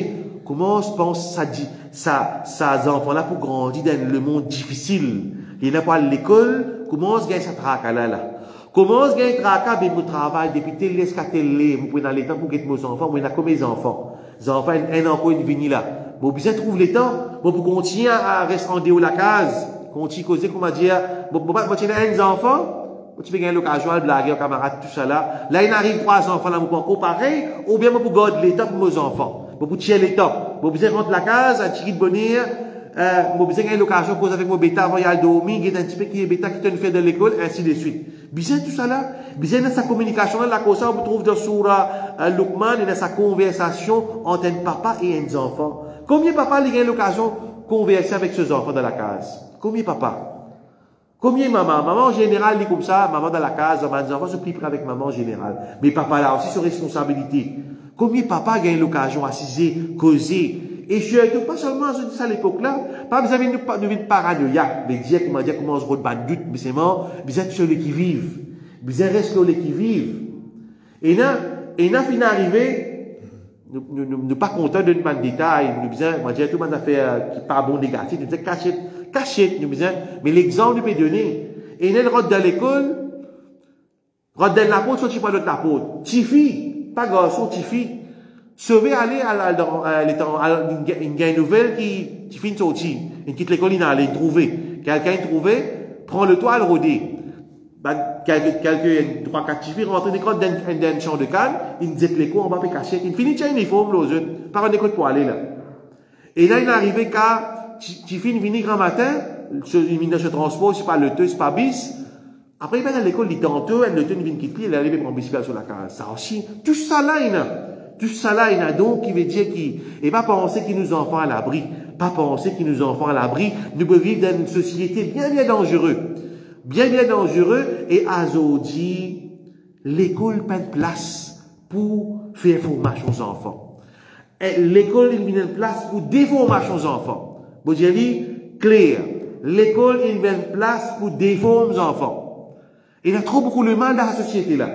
comment se pense ça, ça, ça, enfants-là pour grandir dans le monde difficile. Il n'a pas l'école, comment se gagne sa traque là, là. Comment se gagne traque, ben, pour travail, depuis tel laisse qu'à tel lait, vous pouvez dans les temps pour get mes enfants, vous pouvez comme mes enfants. Les enfants, un encore une venue là. Bon, besoin trouve les temps, bon, pour continuer à rester en dehors de la case, continuer à causer, comment dire, bon, bon, bon, tu as un enfant, tu peux gagner l'occasion, le blaguer, camarade, tout ça là. Là, il arrive trois enfants, là, vous pouvez encore pareil, ou bien, pour garder l'état pour mes enfants. Bon, pour tirer l'état. Bon, besoin rentrer la case, un petit de bonheur, euh, bon, besoin gagner l'occasion, cause avec mon bêta avant d'aller dormir, il y a un petit peu qui est bêta qui te fait de l'école, ainsi de suite. Besoin tout ça là. Besoin de sa communication là, la cause ça, on trouve dans Surah, euh, Luqman, et dans sa conversation entre un papa et un enfant. Combien de papas il a l'occasion de converser avec ses enfants dans la case? Combien de papas? Combien de maman? Maman en général, dit comme ça, maman dans la case, les enfants se plient avec maman en général. Mais papa là aussi, sur responsabilité. Combien de papas gagnent l'occasion d'assiser, causer? Et surtout, pas seulement à l'époque là, pas besoin de nous paranoïa, mais dire comment dire comment on se rôde ban doute, mais c'est mort, besoin de ceux qui vivent. Besoin de rester ceux qui vivent. Et là, et là, fin arrivé, nous ne nous, nous pas contents de nous détails, nous besoin, moi dire tout le monde a fait qui pas bon négatif, nous disons cachette, cachette, nous besoin, mais l'exemple nous peut donner. Et là, rentre dans l'école, rentre dans la porte, sorti pas de la porte. Tifi, pas garçon, Tifi. Sauver aller à la, dans, à l'étang, il y a une nouvelle qui, qui finit sortie. Il quitte l'école, il a allé trouver. Quelqu'un trouvé, prend le toit à le rôder. Ben, quelques, trois, quatre chiffres, rentre dans l'école d'un, d'un champ de canne, il dit que l'école, on va pas cacher, il finit un uniforme, là, aux par un école pour aller, là. Et là, il est arrivé qu'à, Tiffin vient grand matin, il vient de se transport, c'est pas le deux, c'est pas bis. Après, il va dans l'école, il tantôt, le deux, il vient quitter, il est arrivé pour un bicycle sur la case. Ça aussi, tout ça là, il a. Tout ça là, il y a donc qui veut dire qu'il, et pas penser qu'il nous enfants à l'abri. Pas penser qu'il nous enfants à l'abri. Nous pouvons vivre dans une société bien, bien dangereuse. Bien, bien dangereux. Et Azodi, l'école pas de place pour faire formation aux enfants. L'école, il vient de place pour déformation aux enfants. Vous dites, clair. L'école, il vient de place pour déformer aux enfants. Il y a trop beaucoup de mal dans la société là.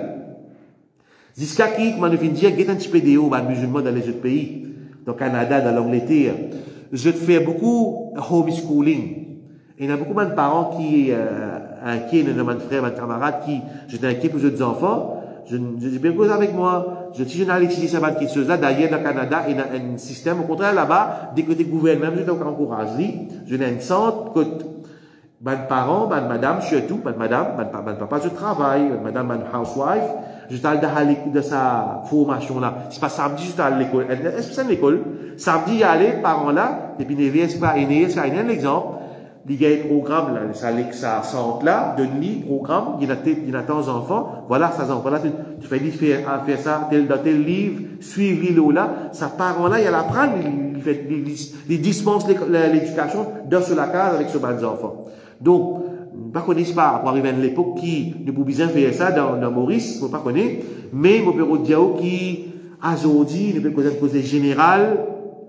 Jusqu'à qui, comme on vient de dire, il y a un petit peu de haut, les musulmans dans les autres pays, dans le Canada, dans l'Angleterre. Je fais beaucoup homeschooling. Et il y a beaucoup de parents qui, euh, inquiets, de mes frères, mes camarades, qui, j'étais inquiet pour les autres enfants. Je, je dis bien cause avec moi. Je dis, je n'allais étudier ça, cette chose-là. D'ailleurs, dans le Canada, il y a un système. Au contraire, là-bas, dès que le gouvernement, je t'encourage, je n'ai un centre, que, mes parents, mes madame, surtout, mes madame, mes papa, je travaille, mes madame, mes housewife, je suis allé de sa formation là. C'est pas samedi, je suis allé à l'école. Est-ce que c'est l'école? Samedi, il y a les parents là, et puis, il y a un exemple. Il y a un programme là, ça, ça centre là, de lit, programme, il y a, il y a tant d'enfants, voilà, ces enfants-là, tu, tu fais faire, faire ça, tel, dans tel livre, suivre l'îlot là, sa parent là, il y a l'apprendre, il, il fait, il, il dispense l'éducation dans sur la case avec ce bas enfants. Donc, pas connaître pas, pour arriver à l'époque qui ne pouvait bien faire ça dans, dans Maurice, faut pas connaître, mais mon bureau de Diao qui, aujourd'hui, ne peut causer une cause générale,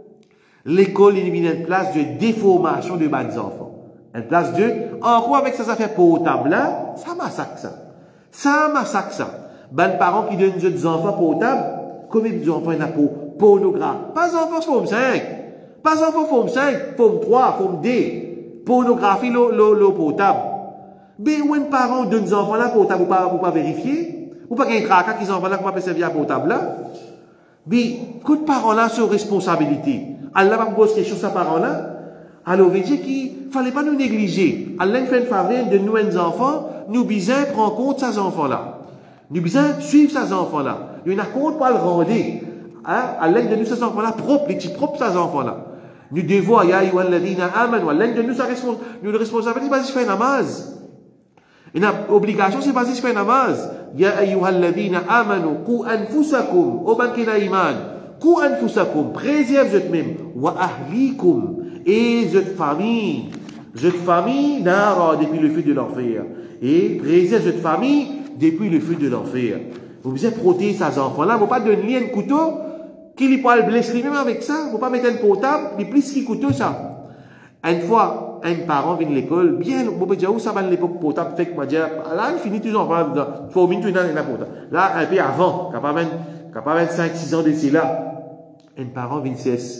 l'école élimine une place de déformation de bas enfants. Une place de, en quoi avec ça, ça fait potable là, ça massacre ça. Ça massacre ça. Ben, parents qui donnent des enfants potables, combien d'enfants il y en a pour pornographe? Pas enfants forme cinq. Pas enfants forme cinq, forme trois, forme deux. Pornographie, l'eau potable. Mais où un parent donne des enfants là potable, ou pas, ou pas vérifier? Ou pas qu'il y a un tracas qui sont là, qu'on va servir à potable là? Mais, que de parents là sur responsabilité? Allah va me poser question sur ces parents là? Alors, veut dire qu'il fallait pas nous négliger. Allah fait une faveur de nous, les enfants, nous besoin prendre compte ces enfants-là. Nous besoin suivre ces enfants-là. Nous n'avons compte pas le rendre. Hein? Allah de nous ces enfants-là propres, les petits propres ces enfants-là. Nous devons, ya ayyuhalladhina amanu, Allah de nous sa responsabilité, nous responsabilité, c'est basé sur faire namaz. Une obligation, c'est basé sur faire namaz. Ya ayyuhalladhina amanu, qu anfusakum, o bankina iman, qu anfusakum, préserve vous-même, wa ahlikum, et votre famille, votre famille nara depuis le feu de l'enfer. Et préserve votre famille depuis le feu de l'enfer. Vous devez protéger ces enfants-là. Vous ne pouvez pas donner un couteau qui lui peut blesser lui-même avec ça. Vous ne pouvez pas mettre un portable, mais plus qu'il couteau ça. Une fois, un parent vient de l'école, bien, vous pouvez dire où ça va à l'époque portable, fait que moi dire, là, il finit toujours en train, il faut minute dans la portable. Là, un peu avant, quand pas vingt-cinq, six ans de là, un parent vient de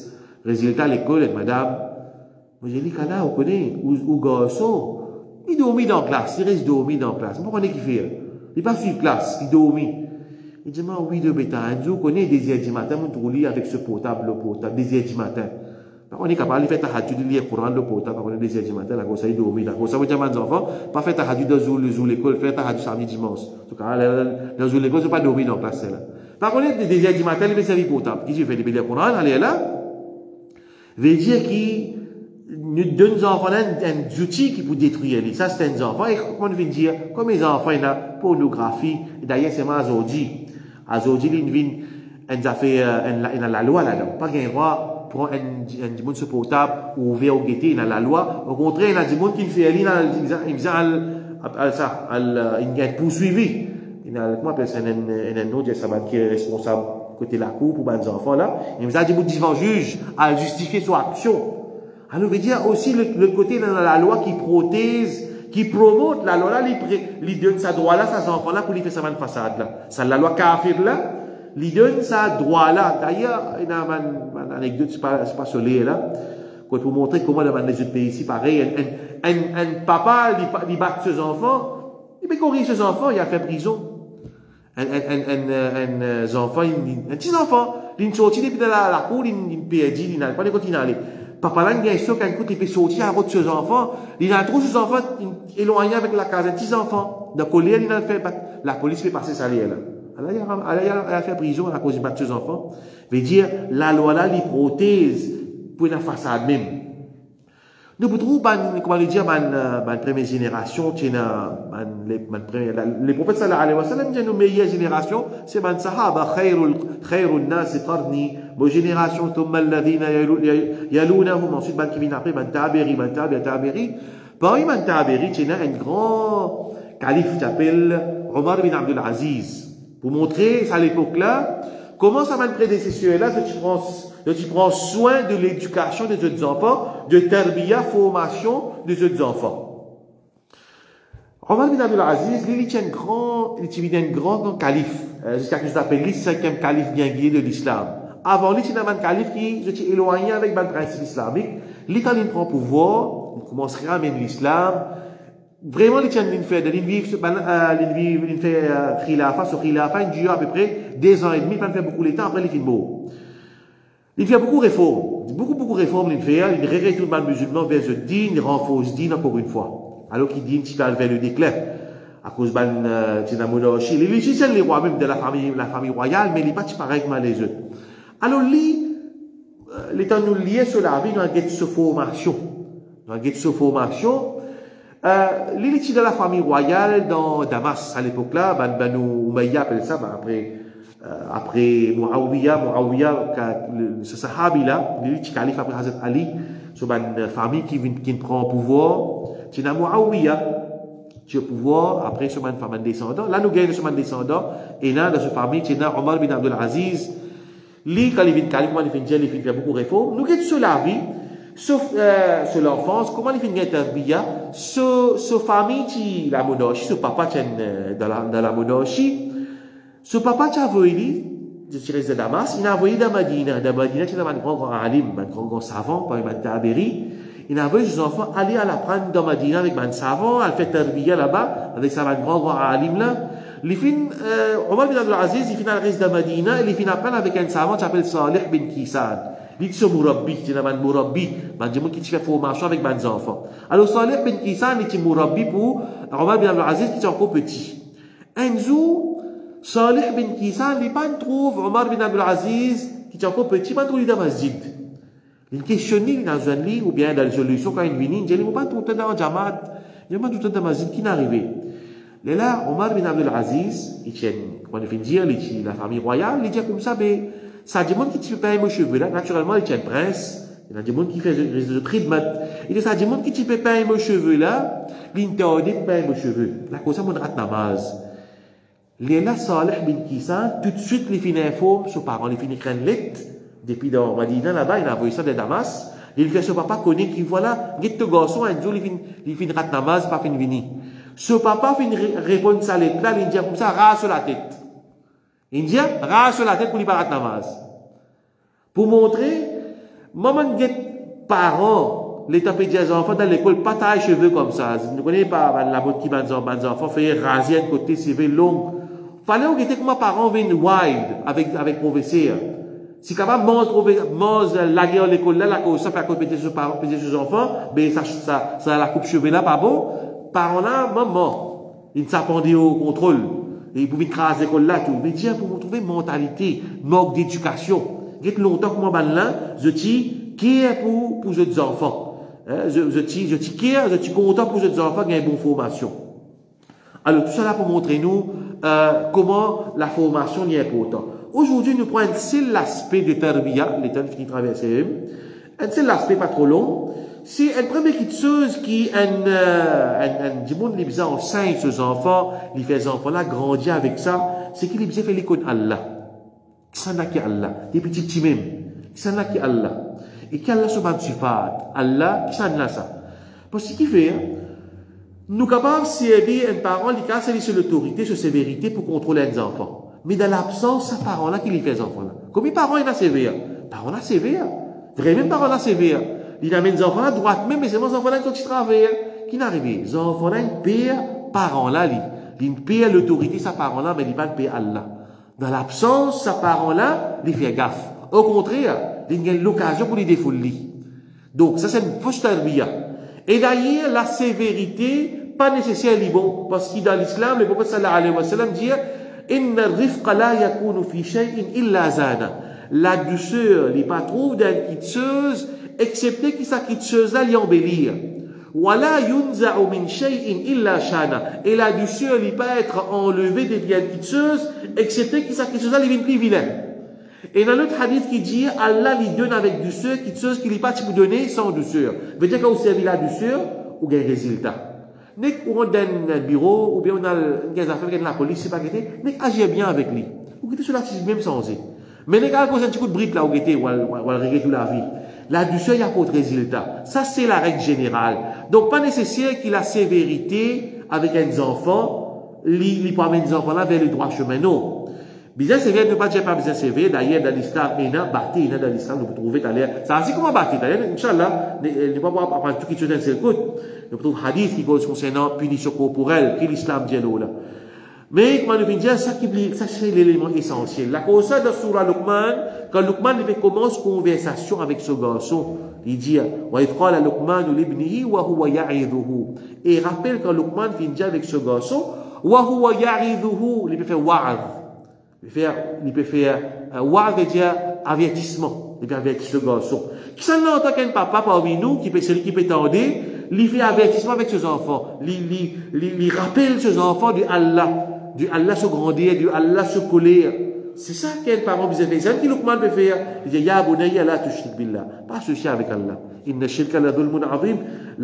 Résultat, à l'école, avec madame, moi j'ai dit, Kana, on connaît, ou, ou garçon, il dormit dans la classe, il reste dormi dans la classe. Pourquoi on est qui fait? Il pas suivre classe, il dormit. Il dit, moi, oui, de bêta, on connaît des heures du matin, on trouve avec ce portable, le portable, des heures du matin. On est capable de faire ta radio, de lire le Coran, le portable, on est des heures du matin, là, comme ça, il dormit, là. Comme ça, vous dites à mes enfants, pas faire ta radio dans l'école, faire ta radio samedi, dimanche. En tout cas, dans l'école, c'est pas dormir dans la classe, là. Par contre, des heures du matin, il fait servir portable. Qui fait des Coran, allez là. Veut dire qu'il nous donne aux enfants un outil qui peut détruire les. Ça, c'est un enfant. Et comment on vient dire, comme les enfants, il y a pornographie. D'ailleurs, c'est moi, Azordi. Azordi, il vient, il a fait, il a la loi là-dedans. Pas qu'un roi prend un, un monde sur portable ou ouvert au guetté, il a la loi. Au contraire, il a des monde qui fait, il a, il a, ça, il a poursuivi. Il a, comment on appelle ça, un autre, ça va qui est responsable côté la cour pour les enfants là. Il a dit, devant juge, à justifier son action. Alors, on veut dire aussi le, le côté de la loi qui protège, qui promote la loi là, il donne sa droit là, sa enfant là, pour lui faire sa façade là. Ça, la loi kafir là, il donne sa droit là. D'ailleurs, il y a une anecdote, c'est pas, c'est pas soleil là, pour montrer comment dans les autres pays ici, pareil, un, un, un, un papa, il, il bat ses enfants, il peut corriger ses enfants, il a fait prison. Un, un, un, un, un enfant, un petit enfant, il sortit depuis la, la cour, il perdit, il n'a pas de continuer à aller. Papa là, il y a un saut quand il peut sortir à votre ses enfants, il a trop ses enfants éloignés avec la case, un petit enfant. De colère, il a fait, la police fait passer ça là. Alors, il a, il a, il a fait prison à cause de battre ses enfants. Veut dire, la loi là, il protège pour une façade même. Nous pouvons comment dire, la première génération, les prophètes sallallahu alayhi wa sallam, nos meilleures générations, c'est les sahaba, khairul nas qarni, nos générations, thumma alladhina yalunahum, ensuite, qui viennent après, man tabiri, man tabiri, tabiri. Parmi man tabiri, il y a un grand calife qui s'appelle Omar bin Abdul Aziz. Pour montrer, à l'époque-là, comment ça va le prédécesseur-là, tu prends, tu prends soin de l'éducation des autres enfants, de terbiya, formation des autres enfants. Omar bin Abdul Aziz, lui, il tient un grand, il est un grand calife, jusqu'à ce qu'on appelle le cinquième calife bien guidé de l'islam. Avant lui, il y a un calife qui est éloigné avec le principe islamique. Lui, quand il prend pouvoir, il commence à ramener l'islam. Vraiment, il tient une fait, il vit, il fait khilafa, sur khilafa, il dure à peu près deux ans et demi, il fait beaucoup de temps, après il finit mort. Il fait beaucoup de réformes, beaucoup, beaucoup de réformes, il fait, il retourne le musulman vers le din, il renforce le din encore une fois. Alors qu'il dit, il va vers le déclin. À cause de la monarchie. Il est les rois même de la famille, la famille royale, mais il n'est pas pareil que les autres. Alors, lui, l'étant nous lié sur la vie, dans la guette de formation. Dans la guette de formation, Euh, l'élite de la famille royale dans Damas à l'époque là, ben, ben nous Umayya appelle ça, ben, après, euh, après Muawiyah, Muawiyah, ce sahabi là, l'élite calife après Hazrat Ali, sur une famille qui vient, qui prend pouvoir, c'est dans Muawiyah, qui au pouvoir, après sur une famille descendant, là nous gagnons sur un descendant, et là dans cette famille, c'est dans Omar bin Abdul Aziz, lui, quand il vient calife, comment il fait dire, il fait beaucoup de réformes, nous gagnons sur la vie, sauf euh, sur l'enfance, comment il fait une interview, sur sur famille qui la monarchie, sur papa qui dans la dans la monarchie, sur papa qui a envoyé, je dirais de Damas, il a envoyé dans Medina, dans Medina qui est un grand grand alim, un grand grand savant, par exemple Taberi, il a envoyé ses enfants aller à l'apprendre dans Medina avec un savant, elle fait interview là-bas avec sa grand grand alim là. Les fins, euh, Omar bin Abdul Aziz, il finit à reste dans Medina, et il finit apprendre avec un savant qui s'appelle Salih bin Kisan. Il dit Mourabbi, c'est un Mourabbi, un gens qui fait formation avec mes enfants. Alors, Salih bin Kisan est Mourabbi pour Omar bin Abdul Aziz qui est encore petit. Un jour, Salih bin Kisan, il pas trouve Omar bin Abdul Aziz qui est encore petit, il pas trouve dans le masjid. Il questionne dans un lit ou bien dans la solution quand il vient, il dit, il ne pas tout dans le jamaat, il ne pas tout dans le masjid qui n'est arrivé. Et là, Omar bin Abdul Aziz, il tient, comment il fait dire, il la famille royale, il dit comme ça, mais ça dit monde qui ne fait pas mes cheveux là, naturellement, il tient un prince, il y a des gens qui fait le traitement. Il dit ça dit monde qui ne fait pas mes cheveux là, il interdit de pas mes cheveux. Là, comme ça, mon rat namaz. Les là, Salih bin Kisan, tout de suite, il finit info, son parent, il finit écrire une lettre, depuis dans Madina là-bas, il a envoyé ça de Damas, il fait son papa connaît qui voilà, il te garçon, un jour, il finit, il finit rat namaz, pas finit venir. Ce papa fait répondre ça lettre là, il dit comme ça, rase sur la tête. Il dit, rase sur la tête pour lui parler de namaz. Pour montrer, Maman get parents, les tapés des enfants dans l'école, pas taille cheveux comme ça. Vous ne connaissez pas la botte qui banze les enfants, fait raser un côté, c'est long. Fallait on était comme parents viennent wild avec, avec professeur. Si capable mange, mange la guerre à l'école là, la cause ça fait à côté de ses parents, de ses enfants, ben ça, ça, ça la coupe cheveux là, pas bon. Parents là, maman, ils s'attendent au contrôle. Et ils pouvaient craser l'école là, tout. Mais tiens, pour trouver mentalité, manque d'éducation. Get longtemps que moi, ben là, je dis, qui est pour, pour les enfants? Hein? Je, je dis, je dis, qui est, je dis content pour les enfants qui ont une bonne formation. Alors, tout ça là pour montrer nous, euh, comment la formation est importante. Aujourd'hui, nous prenons un seul aspect de Tarbiya, les temps qui traversent, un seul aspect pas trop long. C'est une première chose qui, un, euh, un, un, du monde, les enseigne ses enfants, les fait les enfants là, grandir avec ça, c'est qu'il les fait l'école Allah. Qui s'en a qui Allah, des petits petits même, qui s'en a qui Allah. Et qui Allah subhanahu sifat, Allah, qui s'en a ça. Parce qu'il fait, nous capables de servir un parent, il a servir sur l'autorité, sur sévérité pour contrôler les enfants. Mais dans l'absence, ce parent-là qui les fait les enfants là. Combien de parents il a sévère? Parents là sévère. Vraiment parents là sévère. Il amène les enfants à droite, même, mais c'est mon enfant là qui travaille, qui n'arrive. Les enfants là, ils paient parents là, ils paient l'autorité, sa parent là, mais ils ne paient pas Allah. Dans l'absence, sa parent là, ils font gaffe. Au contraire, ils ont l'occasion pour les défouler. Donc, ça c'est une fausse tarbiya. Et d'ailleurs, la sévérité, pas nécessaire, les bon, parce que dans l'islam, le prophète sallallahu alayhi wa sallam dit, inna rifqa la yakunu fi shay'in illa zana. La douceur, les pas trop d'une petite chose, excepté que sa petite chose-là l'y embellir. Wala yunza'u min shay'in illa shana. Et la douceur, il peut être enlevée des petites choses, excepté que sa petite chose-là l'y vient plus vilain. Et dans l'autre hadith qui dit, Allah lui donne avec douceur, quelque chose qu'il n'est pas pour donner sans douceur. Veut dire qu'on servi la douceur, ou gagne résultat. N'est qu'on donne un bureau, ou bien on a des affaires avec la police, c'est pas qu'était, n'est agir bien avec lui. Ou qu'il est sur la même sans eux. Mais les gars, quand un petit coup de brique là, où était, ou elle règle toute la vie. La douceur, il n'y a pas de résultat. Ça, c'est la règle générale. Donc, pas nécessaire qu'il a sévérité avec un enfant, il peut amener les enfants là vers le droit chemin. Non. Bizarre sévère ne pas dire pas bizarre sévère. D'ailleurs, dans l'islam, il y a bâti, il y a dans l'islam, vous trouvez tout à l'heure. Ça, c'est comment bâti, d'ailleurs, Inch'Allah, ne pas pouvoir apprendre tout quelque chose d'un seul coup. Nous trouvons hadith qui cause concernant punition corporelle, qui l'islam dit là. Mais, comment nous venons dire, ça, ça c'est l'élément essentiel. La cause de Surah Luqman, quand Luqman commence conversation avec ce garçon, il dit, wa ifqala Luqman libnihi wa huwa ya'idhuhu. Et rappelle quand Luqman vient dire avec ce garçon, wa huwa ya'idhuhu, il peut faire wa'ad. Il peut faire, il peut faire, wa'ad veut dire avertissement. Il peut avertir ce garçon. Qui s'en a en tant qu'un papa parmi nous, qui peut, celui qui peut tendre, il fait avertissement avec ses enfants. Il, il, il, il rappelle ses enfants du Allah. Du Allah se grandir, du Allah se coller. C'est ça qu'un parent peut faire. C'est ce que Luqman peut faire. Il dit, Ya bunayya la tushrik billah. Pas associer avec Allah. Inna shirka la dhulmun azim.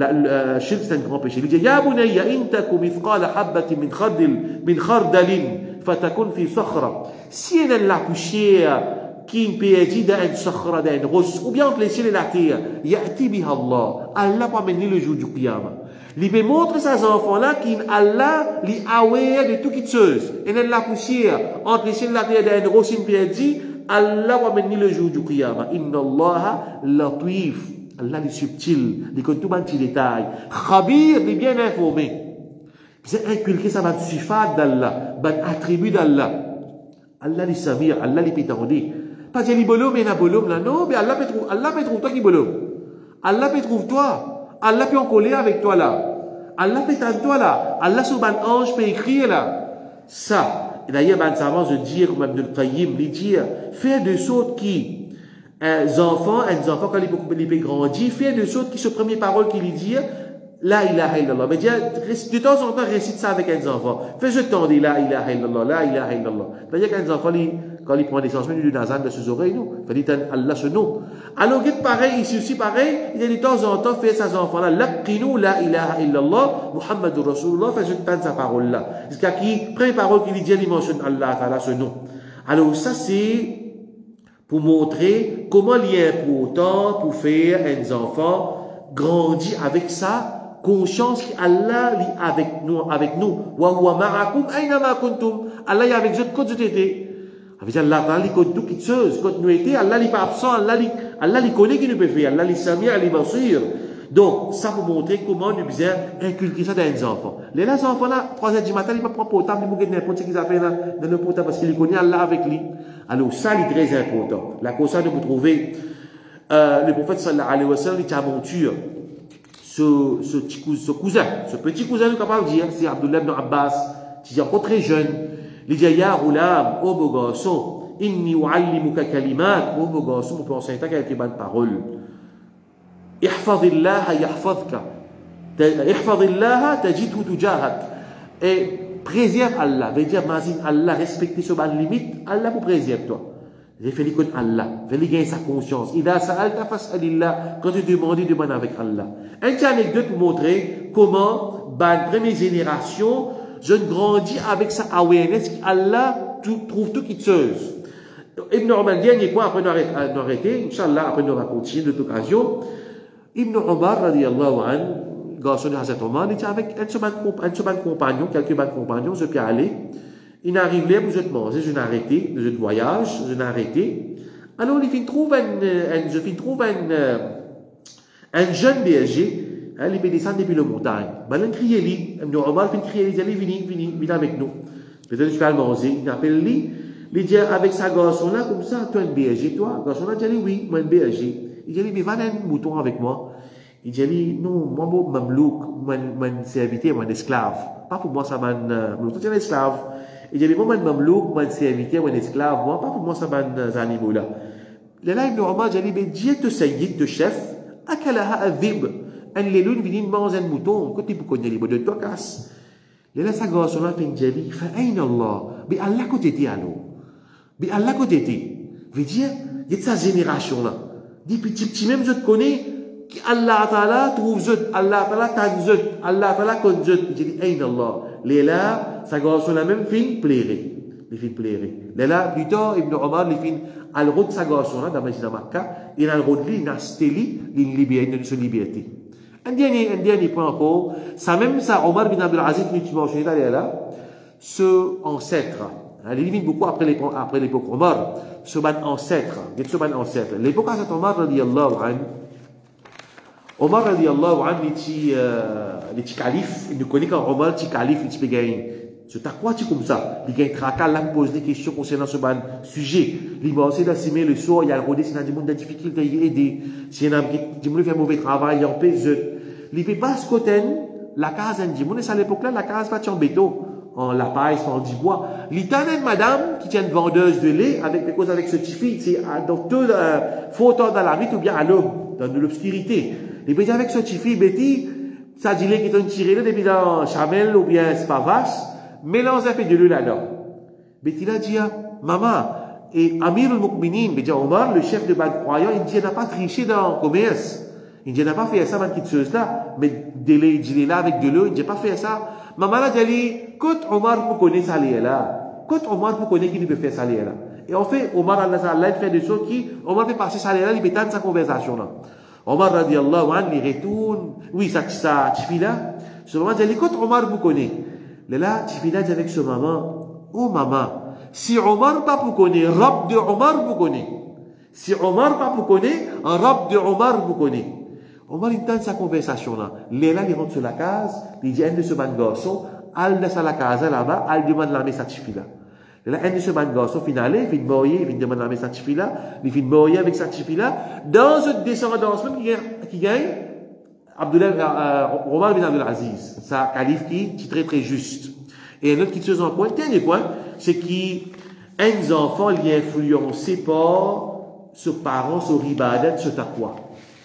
Le shirk, c'est un grand péché. Il dit, Ya bunayya, intaku mithqala habbatin min khardil, min khardalin, fatakun fi sakhra. Si elle a la poussière, qui impédit d'un sakhra, d'un ros, ou bien entre les ciels et la terre, ya'ti biha Allah. Allah va mener le jour du qiyamah. Il peut montrer ces enfants-là qu'Allah les aware de toutes choses. Et dans la poussière, entre les ciels et la terre, d'un rosine perdu, Allah va mener le jour du qiyamah. Inna Allah latif. Allah est subtil. Il connaît tout le petit détail. Khabir, il est bien informé. C'est inculqué ça va sifat d'Allah, un attribut d'Allah. Allah est samir, Allah est pétardé. Pas dire les bolom, mais il y a bolom là. Non, mais Allah peut trouver, Allah peut trouver toi qui bolom. Allah peut trouver toi. Allah peut en coller avec toi là. Allah peut t'entendre toi là. Allah sur un ange peut écrire là. Ça. Et d'ailleurs, ben, ça avance de dire, comme Ibn al-Qayyim, il dit, faire de sorte qui, un enfant, un enfant, quand il peut grandir, faire de sorte qui, ce premier parole qu'il dit, la ilaha illallah. Mais dire, de temps en temps, récite ça avec un enfant. Fais ce temps de la ilaha illallah, la ilaha illallah. C'est-à-dire qu'un enfant, quand il prend des sentiments du nazan de ses oreilles, nous, il dit Allah ce nom. Alors, pareil, ici aussi pareil, il y a de temps en temps, fait ces enfants-là, laqinu la ilaha illallah, Muhammadur Rasulullah, fait ce temps sa parole-là. Jusqu'à qui, première parole qu'il dit, il mentionne Allah, Allah ce nom. Alors, ça, c'est pour montrer comment il est important pour faire un enfant grandir avec ça, conscience qu'Allah est avec nous, avec nous. Wa huwa ma'akum aynama kuntum. Allah est avec vous quand vous étiez. Avec Allah, Allah est toutes les choses. Quand nous étions, Allah n'est pas absent, Allah Allah les connaît qui nous peut faire. Allah les sami, Allah les basir. Donc, ça pour montrer comment nous besoin inculquer ça dans les enfants. Les là, enfants là, trois heures du matin, ils ne peuvent pas prendre portable, ils peuvent n'importe ce qu'ils ont fait là, dans le portable parce qu'ils connaissent Allah avec lui. Alors, ça, c'est très important. La cause, ça, de vous trouver, euh, le prophète sallallahu alayhi wa sallam, il a monture. Ce, ce, ce cousin, ce petit cousin, nous capable de dire, c'est Abdullah ibn Abbas, qui est encore très jeune. Il dit, Ya Roulam, oh beau garçon, inni u'allimuka kalimat, oh beau garçon, on peut enseigner quelques bonnes paroles. احفظ الله يحفظك احفظ الله تجده تجاهك et préserve Allah veut dire mazine Allah respecter ce ban limite Allah pour préserve toi fais-le connaître Allah fais-le gagner sa conscience إذا سألت فاسأل الله quand tu demandes demande avec Allah une petite anecdote pour montrer comment ban première génération je grandis avec sa awareness Allah trouve tout qui te chose Ibn Umar dernier point après nous arrêter Inch'Allah après nous va continuer de toute occasion Ibn Umar, radiallahu anhu, garçon de Hazrat Omar, il était avec un seul compagnon, quelques bons compagnons, je peux aller. Il arrive là, vous êtes mangé, je n'ai arrêté, je n'ai voyage, je n'ai arrêté. Alors, il fin trouve un, un, je fin trouve un, un jeune berger, hein, il peut descendre depuis la montagne. Ben, il crie lui, Ibn Umar fin crier, il dit, allez, venez, venez, venez avec nous. Peut-être que je vais le manger, il appelle lui, il dit, avec sa garçon-là, comme ça, toi, un berger, toi, garçon-là, il dit, oui, moi, un berger. Il dit, mais va un mouton avec moi. Il dit, non, moi, mon mamelouk, mon serviteur, mon esclave. Pas pour moi, ça m'a mouton, c'est un esclave. Il dit, moi, mon mamelouk, mon serviteur, mon esclave, moi, pas pour moi, ça m'a animaux-là. Là, Ibn Umar, il dit, mais Dieu te sayyid, te chef, akalaha adhib. Un léloun vient manger un mouton, côté pour connaître les mots de toi, casse. Là, sa garçon-là fait une jali, fa ayn Allah. Mais Allah, côté t'es, alors. Mais Allah, côté t'es. Veut dire, il y a de sa génération-là. Dit petit petit même je te connais Allah Ta'ala trouve zut Allah Ta'ala t'an zut Allah Ta'ala con zut il dit ayn Allah les là ça garçon la même fin plairait les fin plairait les là plus tard Ibn Omar les fin al route sa garçon là dans Medina Makkah il a le route li nasteli li liberté de sa liberté un dernier un dernier point encore ça même ça Omar bin Abdul Aziz qui tu mentionné là là ce ancêtre il élimine beaucoup après l'époque après l'époque Omar ce ban ancêtre il ce ban ancêtre l'époque à cet Omar radiyallahu anhu Omar radiyallahu anhu il était calife il ne connaît qu'un Omar il était calife il était gagné c'est à quoi tu comme ça il gagne tracas là pose des questions concernant ce ban sujet il va aussi d'assumer le soir il y a le rodé c'est un monde de difficulté il aider si un qui me fait mauvais travail il en pèse il fait pas ce côté la case un dit mon à l'époque là la case pas en béton en la paille, en du bois. L'italienne madame qui tient une vendeuse de lait avec des causes avec ce petit c'est dans tout euh, photo dans la nuit ou bien à l'aube, dans de l'obscurité. Et puis avec ce petit fille, Betty, ça dit lait qui est tiré là depuis dans Chamel ou bien Spavas, mélange un peu de l'eau là-dedans. Betty là dit, maman, et Amir al-Muqminin, mais Omar, le chef de Bad Croyant, il dit, il n'a pas triché dans le commerce. Il dit, il n'a pas fait ça, ma petite chose là, mais des lait, il dit là avec de l'eau, il n'a pas fait ça. Maman là dit, quand Omar vous connaît ça là, quand Omar vous connaît qui ne peut faire ça là. Et en fait, Omar Allah fait des choses qui, Omar fait passer ça là, il peut tendre sa conversation là. Omar radiallahu anhu, il retourne, oui, ça, ça, tu fais là. Ce moment, il dit, quand Omar vous connaît, là, tu fais là avec ce maman, oh maman, si Omar pas vous connaît, Rab de Omar vous connaît. Si Omar pas vous connaît, un Rab de Omar vous connaît. Omar il tente sa conversation là. Léla il rentre sur la case, il dit un de ce ban garçon, al de la case là-bas, al demande la messe à Tifila. Léla un de ce ban garçon finale, il vient mourir, il demande la messe à Tifila, il vient mourir avec sa Tifila. Dans cette descendance même qui gagne, Abdullah, euh, Omar bin Abdul Aziz, sa calife qui est très très juste. Et un autre qui se en point, dernier point, c'est qu'un enfant il est influencé par ce parent, ce ribadat, ce taqwa.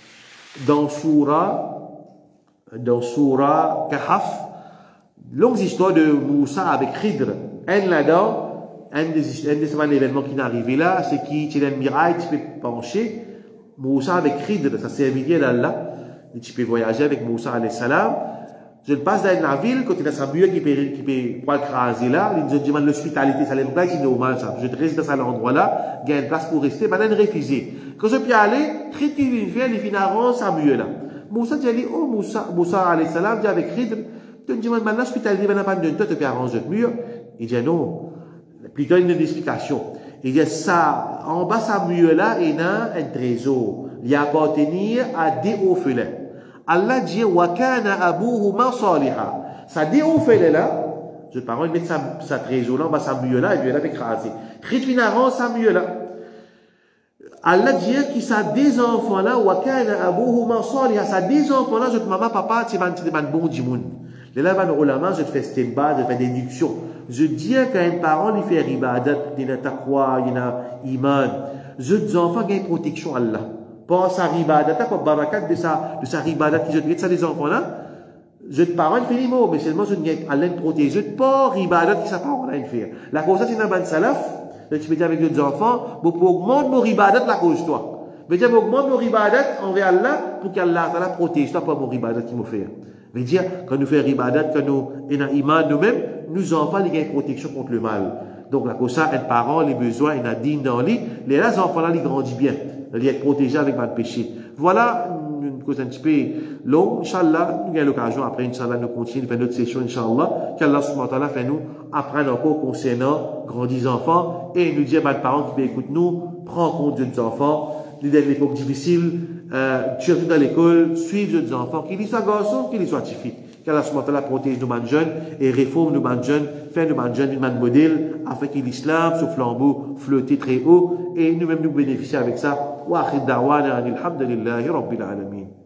Dans Surah, dans Surah Kahf, longue histoire de Moussa avec Khidr. Un là-dedans, un des, un des événements qui est arrivé là, c'est qu'il y a un mirail, tu peux pencher. Moussa avec Khidr, ça servirait d'Allah. Et tu peux voyager avec Moussa alayhi salam. Je passe dans la ville, quand il y a sa bulle qui peut, qui peut pas le craser là, il me demande l'hospitalité, ça l'aime pas, c'est normal ça. Je te reste dans cet endroit-là, il y a une place pour rester, maintenant refusé. Quand je peux aller, Khidr il vient, il finit sa bulle là. Moussa dit, oh Moussa, Moussa alayhi salam, dit avec Khidr, tu me demandes maintenant l'hospitalité, maintenant pas de toi, tu peux arranger le mur. Il dit non. Plutôt une explication. Il dit ça, en bas sa bulle là, il y a un trésor. il appartenir à des orphelins. Allah dit wa kana abuhuma saliha. Ça dit orphelin là, je parle mettre sa sa trésor là, bah ça mieux là et puis là écrasé. Ritinaran ça mieux là. Allah dit que ça des enfants là wa kana abuhuma saliha, ça des enfants là, je maman papa c'est ban c'est ban bon du monde. Les là ban ulama je fais stemba, je fais déduction. Je dis qu'un parent il fait ibadat, il a taqwa, il a iman. Je dis enfants qui ont protection Allah. Pas sa ibadat, pas barakat de sa de sa ibadat qui je dis ça des enfants là. Je te parle, il fait les mots, mais seulement je dis Allah protège. Je te parle ibadat qui sa parole là il fait. La cause c'est un ban salaf. Je te dis avec les enfants, pour augmenter nos ibadat la cause toi. Mais dire augmente nos ibadat envers Allah pour qu'Allah Allah protège toi pas mon ibadat qui me fait. Mais dire quand nous faisons ibadat, quand nous avons iman nous-mêmes, nous enfants ils ont une protection contre le mal. Donc la cause ça, un parent les besoins, il a digne dans lui, les enfants là ils grandissent bien, ils être protégés avec le péché. Voilà une cause un petit peu longue. Inch'Allah, nous avons l'occasion après Inch'Allah nous continuer faire notre session Inch'Allah, qu'Allah subhanahu wa ta'ala fait nous apprendre encore concernant grandir enfants et nous dire à les parents qui écoutent nous, prends compte de nos enfants, les dans l'époque difficile, euh, surtout dans l'école, suivre nos enfants, qu'ils soient garçons, qu'ils soient filles. Qu'Allah subhanahu wa ta'ala protège nos jeunes et réforme nos jeunes, fait nos jeunes une modèle afin que l'islam, ce flambeau, flotte très haut et nous-mêmes nous bénéficions avec ça. Wa akhir da'wana alhamdulillahi rabbil alamin.